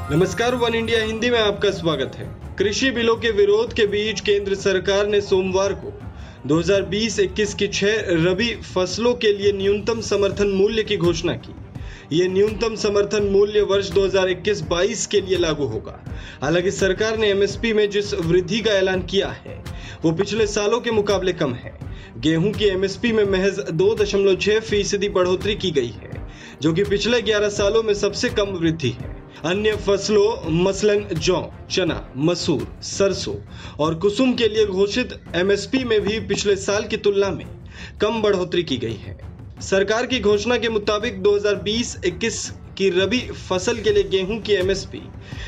नमस्कार, one India Hindi में आपका स्वागत है। कृषि बिलों के विरोध के बीच केंद्र सरकार ने सोमवार को 2020-21 की 6 रबी फसलों के लिए न्यूनतम समर्थन मूल्य की घोषणा की। ये न्यूनतम समर्थन मूल्य वर्ष 2021-22 के लिए लागू होगा। हालांकि सरकार ने एमएसपी में जिस वृद्धि का ऐलान किया है वो पिछले सालों के मुकाबले कम है। गेहूं की एमएसपी में महज 2.6% बढ़ोतरी की गई है, जो कि पिछले 11 सालों में सबसे कम वृद्धि है। अन्य फसलों मसलन जौ, चना, मसूर, सरसों और कुसुम के लिए घोषित एमएसपी में भी पिछले साल की तुलना में कम बढ़ोतरी की गई है। सरकार की घोषणा के मुताबिक 2020-21 की रबी फसल के लिए गेहूं की एमएसपी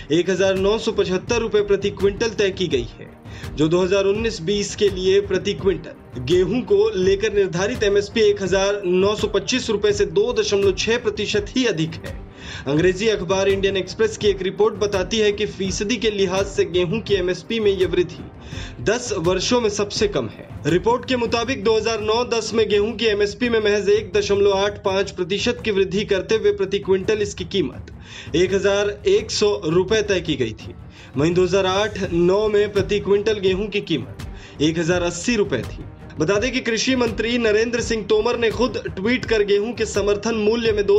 1975 रुपए प्रति क्विंटल तय की गई है, जो 2019-20 के लिए प्रति क्विंटल गेहूं को लेकर निर्धारित एमएसपी 1925 रुपए से 2.6% ही अधिक है। अंग्रेजी अखबार इंडियन एक्सप्रेस की एक रिपोर्ट बताती है कि फीसदी के लिहाज से गेहूं की एमएसपी में यह वृद्धि 10 वर्षों में सबसे कम है। रिपोर्ट के मुताबिक 2009-10 में गेहूं की एमएसपी में महज 1.85% की वृद्धि करते हुए प्रति क्विंटल इसकी कीमत 1100 रुपए तय की गई थी। वहीं 2008-9 में प्रति क्विंटल गेहूं की कीमत 1080 रुपए थी। बता दें कि कृषि मंत्री नरेंद्र सिंह तोमर ने खुद ट्वीट कर गेहूं के समर्थन मूल्य में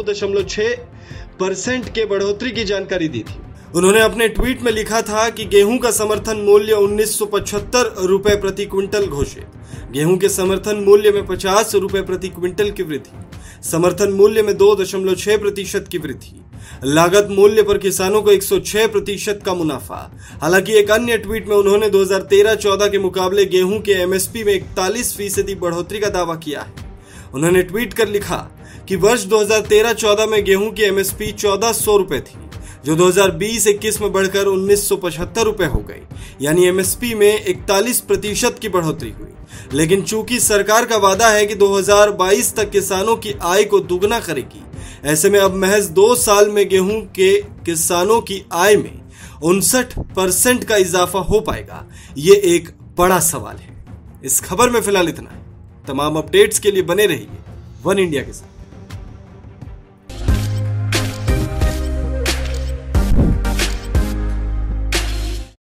2.6% के बढ़ोतरी की जानकारी दी थी। उन्होंने अपने ट्वीट में लिखा था कि गेहूं का समर्थन मूल्य 1975 रुपए प्रति क्विंटल घोषित, गेहूं के समर्थन मूल्य में 50 रुपए प्रति क्विंटल की वृद्धि, समर्थन मूल्य में 2.6% की वृद्धि, लागत मूल्य पर किसानों को 106% का मुनाफा। हालांकि एक अन्य ट्वीट में उन्होंने 2013-14 के मुकाबले गेहूं के एमएसपी में 41% बढ़ोतरी का दावा किया है। उन्होंने ट्वीट कर लिखा कि वर्ष 2013-14 में गेहूं की एमएसपी 1400 रुपए थी, जो 2020-21 में बढ़कर 1975 रुपए हो गई, यानी एमएसपी में 41% की बढ़ोतरी हुई। लेकिन चूंकि सरकार का वादा है कि 2022 तक किसानों की आय को दुगना करेगी, ऐसे में अब महज 2 साल में गेहूं के किसानों की आय में 59% का इजाफा हो पाएगा, ये एक बड़ा सवाल है। इस खबर में फिलहाल इतना है। तमाम अपडेट्स के लिए बने रहिए वन इंडिया के साथ।